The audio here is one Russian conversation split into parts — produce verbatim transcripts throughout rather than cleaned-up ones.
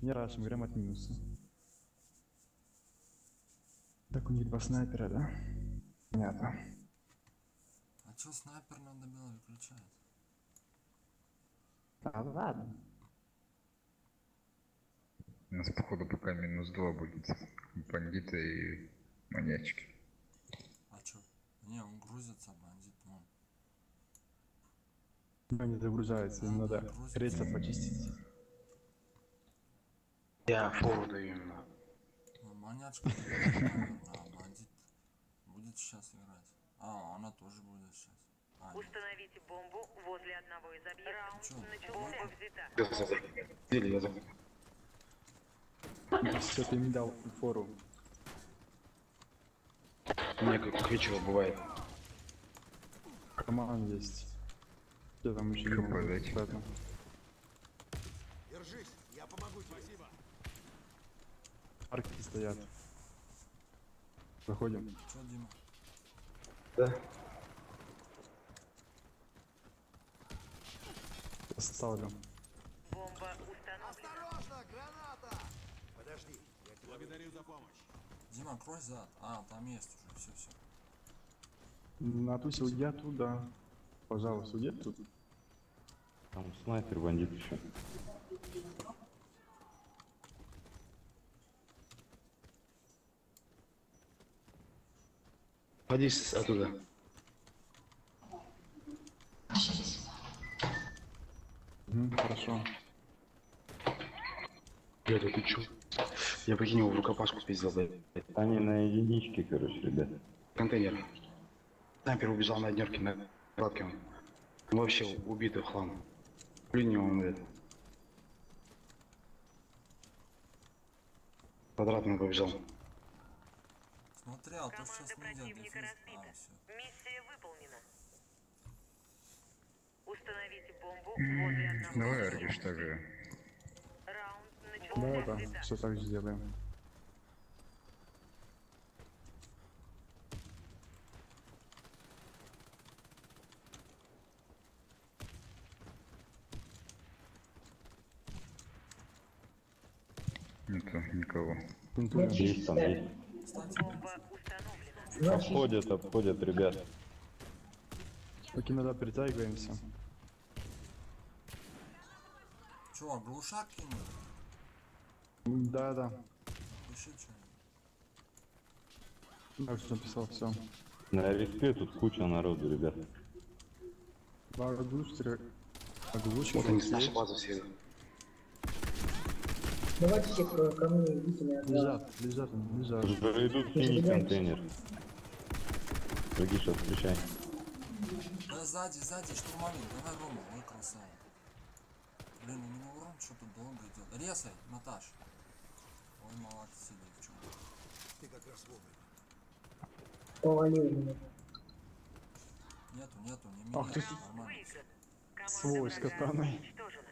Не рашим, играем от минуса. Так, у них два снайпера, да? Понятно. А чё снайпер надо было выключать? А, ладно. У нас, походу, пока минус два будет. Бандиты и маньячки. А чё? Не, он грузится, бандит, вон. Они загружаются, им А, надо да, грузится. рельсы почистить. Я фору даю именно. Ну, маньячка, наверное, а бандит будет сейчас играть. А, она тоже будет сейчас. А, нет. Установите бомбу возле одного из объектов. Раунд Чё? начался. Взята. Я за. Или я за. Все, ты им дал фору. Мне как к вечеру бывает. Карман есть. Что там еще? КП дайте. Ладно. Держись, я помогу тебе. Спасибо. Арки стоят. Заходим. Чё, Дима? Да. Ставлю. Бомба установлена. Осторожно, граната! Подожди, я тебя... Благодарю за помощь. Дима, крой зад. А, там есть уже, все, все. Натусил я туда. Пожалуйста, где тут? Там снайпер, бандит еще. Садись оттуда. Угу, хорошо. Блядь, а ты чё? Я прикинь, его в рукопашку спиздил, блядь. Они на единичке, короче, ребят. Контейнер. Снайпер убежал на однерке, на кладке он. Он вообще убитый в хлам. Блин, он, блядь. Квадратный побежал. Смотри, а то сейчас Команда не идет противника дефьюз. разбита. А, все. Миссия выполнена. Установите бомбу возле одного Давай, из Аргиш, объектов. так же. Раунд Да, начался. да, Взята. все так же сделаем. Нету никого. Пинтуем. Есть там, есть. Кстати, Бомба установлена. Обходят, обходят, ребят. Поки надо притягиваемся. чё, глушак кинул? Да, да. Пиши что. Я уже написал все. На респе тут куча народу, ребят. Два оглушителя. Оглушки. Вот они с нашей базы все. Давайте все ко ко мне идите на Лежат, лежат, лежат. Уже идут в синий контейнер. Логиша, встречай. Да сзади, сзади, штурмовик. Давай, Рома, ой, красава. Блин, у него урон что-то долго идет. Резай, Наташ. Ой, молодцы, девчонки. Ты как раз вовремя. повалил меня. Нету, нету, не меня. Ах ты ж- Нормально. Выигран. Команда Сволочь с врага катаной. уничтожена.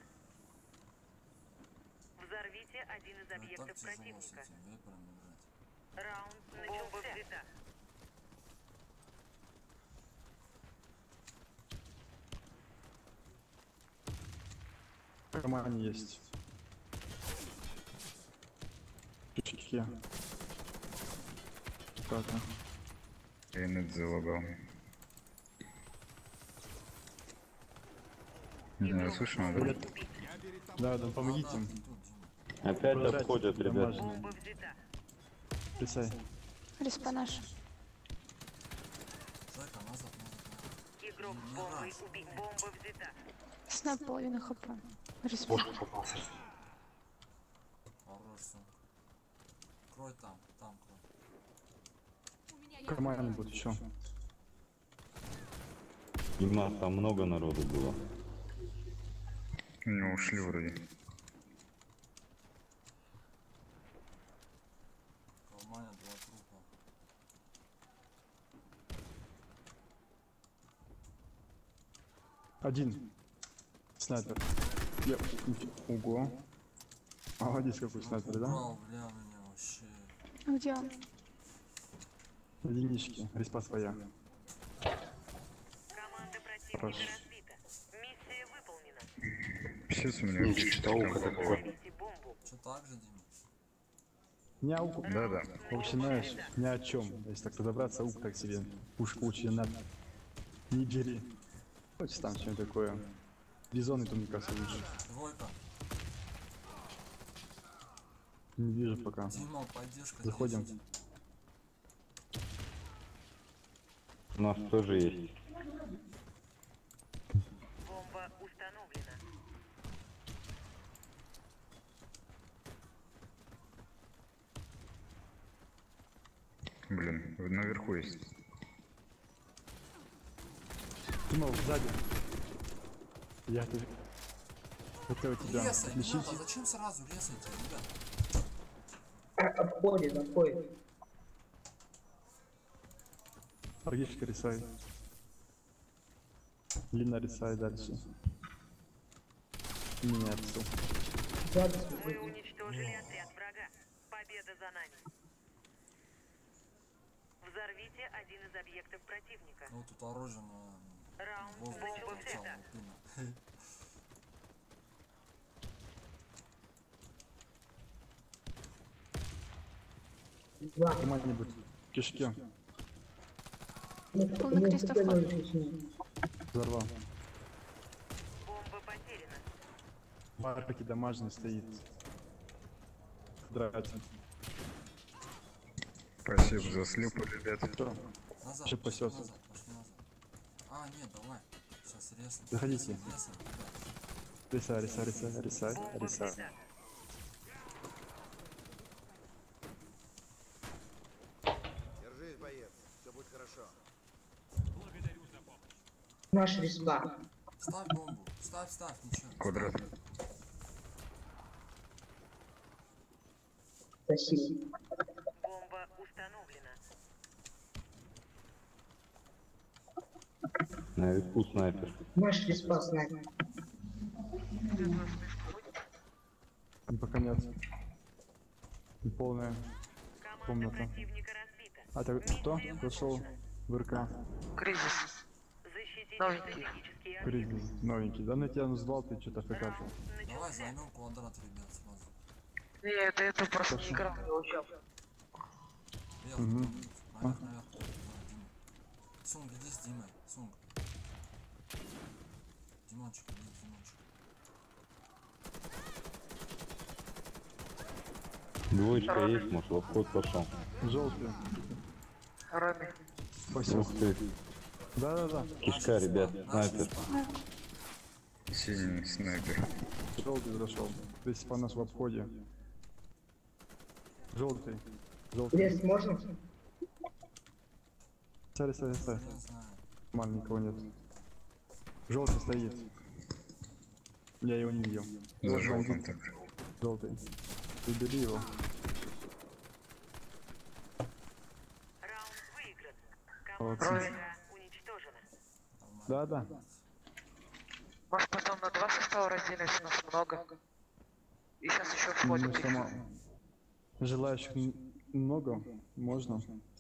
Взорвите один из Это так объектов тяжело с противника. этим вейпером играть. Раунд начался. Взята. В кармане есть. Чуть-чуть. Так, Я нет залагал. Не знаю, слышно, надо. Привет. Да, да, помогите А, им. да, ты тут, Дима. Опять Прожать обходят, эти ребят. дамажные. Бомба взята. Прицай. Респа наша. Зайка, назад, назад. Игрок с Не бомбой раз. убит. Бомба взята. Сна половина хп. Респа. Бошку попался. Хорош, сын. Крой там, там крой. В кармане будет еще. Дима, там много народу было. У него ушли вроде. Колманя, два трупа. Один. Снайпер. Я... Ого. Молодец, какой снайпер, да? Убрал, бля, меня вообще. А где он? Единички. Респа своя. Команда противника Хорош. разбита. Миссия выполнена. Сейчас у меня... Не, что-то ухо такое. Установите бомбу. Что-то так же, Дима. Не аук. Да-да. Вообще, знаешь, ни о чем. Если так разобраться, аук так себе. Пушка очень надо. Не бери. Хочешь там что-нибудь такое. Бизоны тут, мне кажется, лучше. Двойка. Не вижу пока. Дима, поддержка. Заходим. десять. У нас тоже есть. Бомба установлена. Блин, наверху есть. Тимол, сзади. Я тоже хотел тебя Резай, не отличить. надо, зачем сразу резайте, ребят? Обходит, обходит. Аргишка рисай. Лина рисай дальше. Меня рисуй. Сзади Вы смотрите. уничтожили отряд врага. Победа за нами. Взорвите один из объектов противника. Ну тут оружие на Раунд воздухе бомба торчало, взята. блин. Два. Команд-нибудь. Кишки. Полный крест Взорвал. Бомба потеряна. Марки домашний стоит. Драть. Спасибо за слепу, ребят. Что? Назад, Еще пошли пасется. назад, пошли назад. А, нет, давай. Сейчас резаем. Заходите. Резаем, резаем, ребят. Рисай, рисай, рисай, рисай, Бомба рисай. взята. Держись, боец. Все будет хорошо. Наш респа. Ставь бомбу. Ставь, ставь, ничего. Квадрат. Спасибо. Бомба установлена. Наверху снайпер. Наш респа снайпер. И пока нет. И полная. Команда Комната. противника разбита. А так кто зашел в РК? Кризис. Защитите Новенький. стратегические объекты. Кризис новенький. Да, ну я тебя назвал, ты что-то ФК. Раунд Давай начался. займем квадрат, ребят, сразу. Не, это, это просто не играл, не учил. Вверх, Мгм. наверх, наверх, наверх. Давай, Дима. Сунг, иди с Димой. Сунг. Димончик, иди, Димончик. Двоечка есть, может, в обход пошел. Желтый. Роми. Спасибо. Ух ты. Да-да-да. Кишка, ребят, снайпер. Синий снайпер. Желтый зашел. То есть по нас в обходе. Желтый. Желтый. Крест можно? Сори, сори, сори. Я знаю. Нормально, никого нет. Желтый стоит. Я его не видел. За желтым так. Желтый. Убери его. Раунд выигран. Молодцы. Команда врага уничтожена. Нормально. Да-да. Может потом на два состава разделимся, нас много. И сейчас еще входим. Ну, сама... Желающих м- много, можно.